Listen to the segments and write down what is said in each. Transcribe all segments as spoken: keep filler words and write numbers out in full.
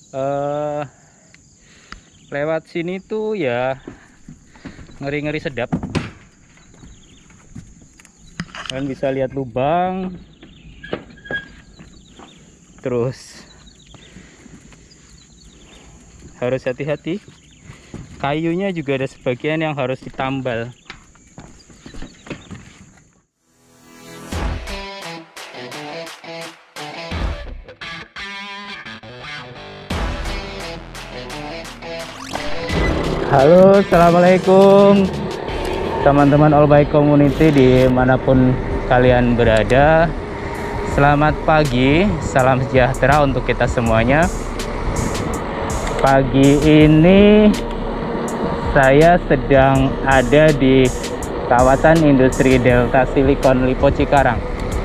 eh lewat sini tuh ya ngeri-ngeri sedap. Kalian bisa lihat lubang, terus harus hati-hati. Kayunya juga ada sebagian yang harus ditambal. Halo, assalamualaikum teman-teman All Bike Community dimanapun kalian berada. Selamat pagi, salam sejahtera untuk kita semuanya. Pagi ini saya sedang ada di kawasan industri Delta Silicon Lipo Cikarang.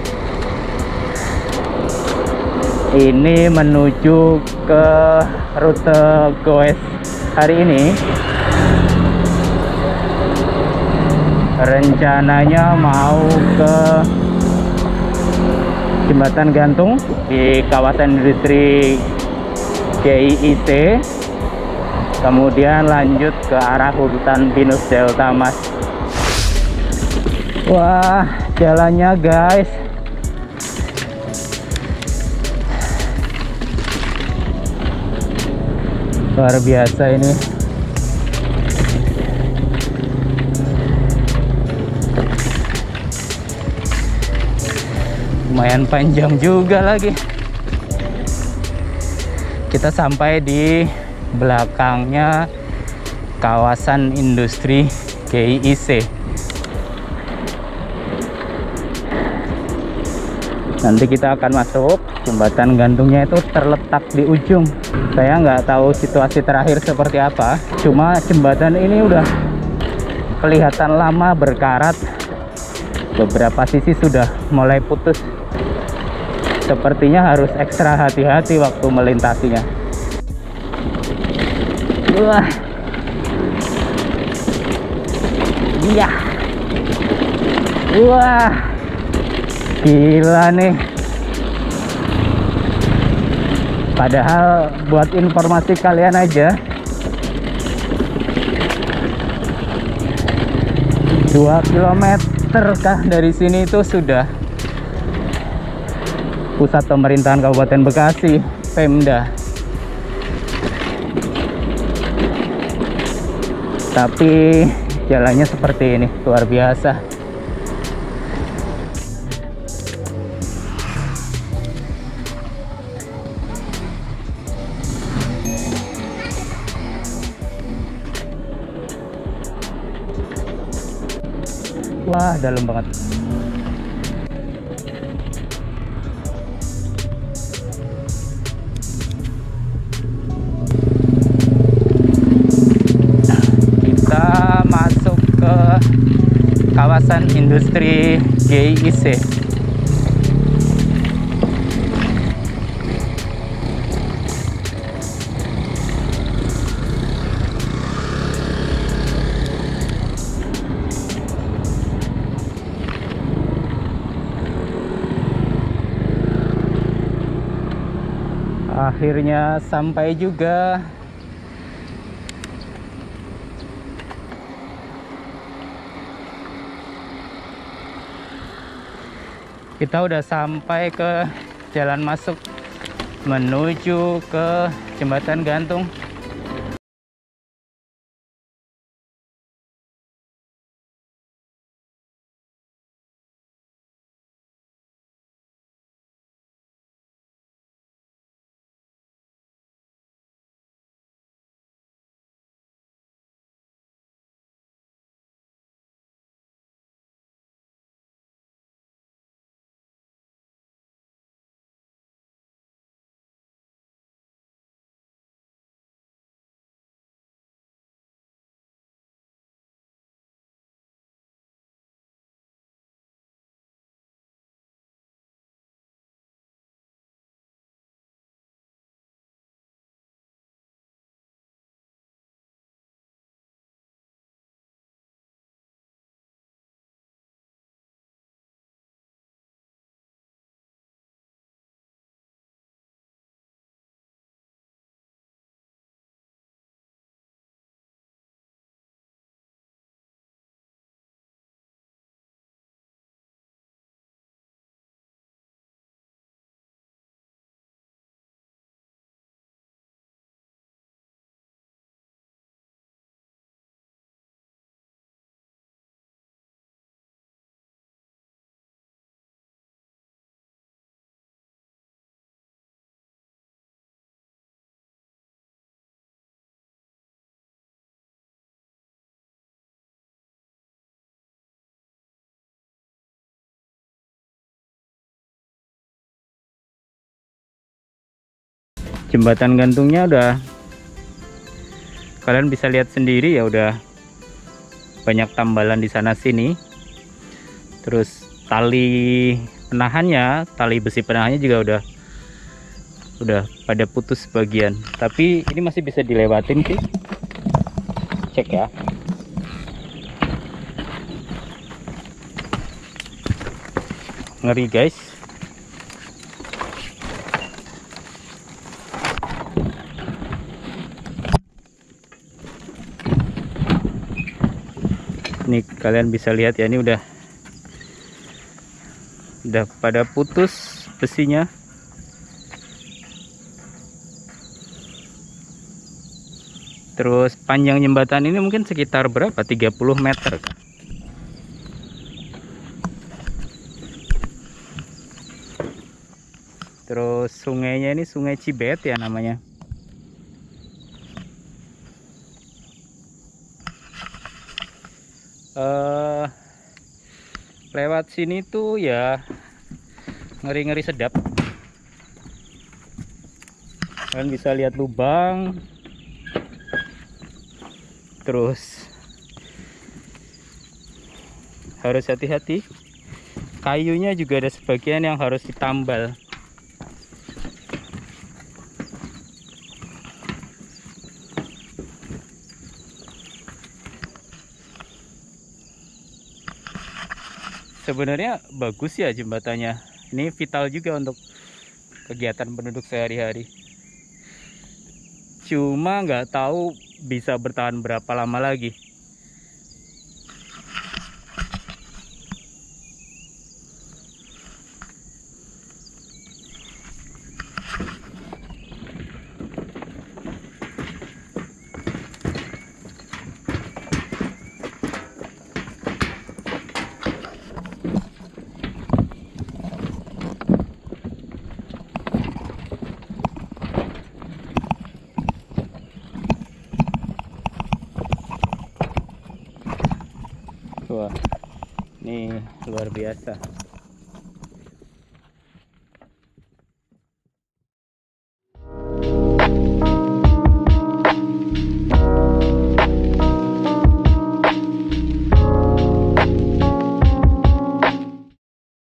Ini menuju ke rute goes hari ini. Rencananya mau ke Jembatan Gantung di kawasan industri G I I C, kemudian lanjut ke arah hutan pinus Delta Mas. Wah, jalannya guys, luar biasa ini. Lumayan panjang juga lagi. Kita sampai di belakangnya kawasan industri G I I C. Nanti kita akan masuk. Jembatan gantungnya itu terletak di ujung. Saya nggak tahu situasi terakhir seperti apa. Cuma jembatan ini udah kelihatan lama berkarat. Beberapa sisi sudah mulai putus. Sepertinya harus ekstra hati-hati waktu melintasinya. Wah, iya, wah, gila nih. Padahal buat informasi kalian aja, dua kilometer kah dari sini itu sudah pusat pemerintahan Kabupaten Bekasi, Pemda. Tapi jalannya seperti ini, luar biasa. Wah, dalam banget. Masuk ke kawasan industri G I I C. Akhirnya sampai juga. Kita udah sampai ke jalan masuk menuju ke Jembatan Gantung. Jembatan gantungnya udah, kalian bisa lihat sendiri ya, udah banyak tambalan di sana sini. Terus tali penahannya, tali besi penahannya juga udah udah pada putus sebagian. Tapi ini masih bisa dilewatin sih. Cek ya. Ngeri guys. Nih kalian bisa lihat ya, ini udah udah pada putus besinya. Terus panjang jembatan ini mungkin sekitar berapa? tiga puluh meter. Terus sungainya ini Sungai Cibet ya namanya. Uh, lewat sini tuh ya ngeri-ngeri sedap. Kalian bisa lihat lubang. Terus harus hati-hati. Kayunya juga ada sebagian yang harus ditambal. Sebenarnya bagus ya jembatannya. Ini vital juga untuk kegiatan penduduk sehari-hari. Cuma nggak tahu bisa bertahan berapa lama lagi. Wah, ini luar biasa.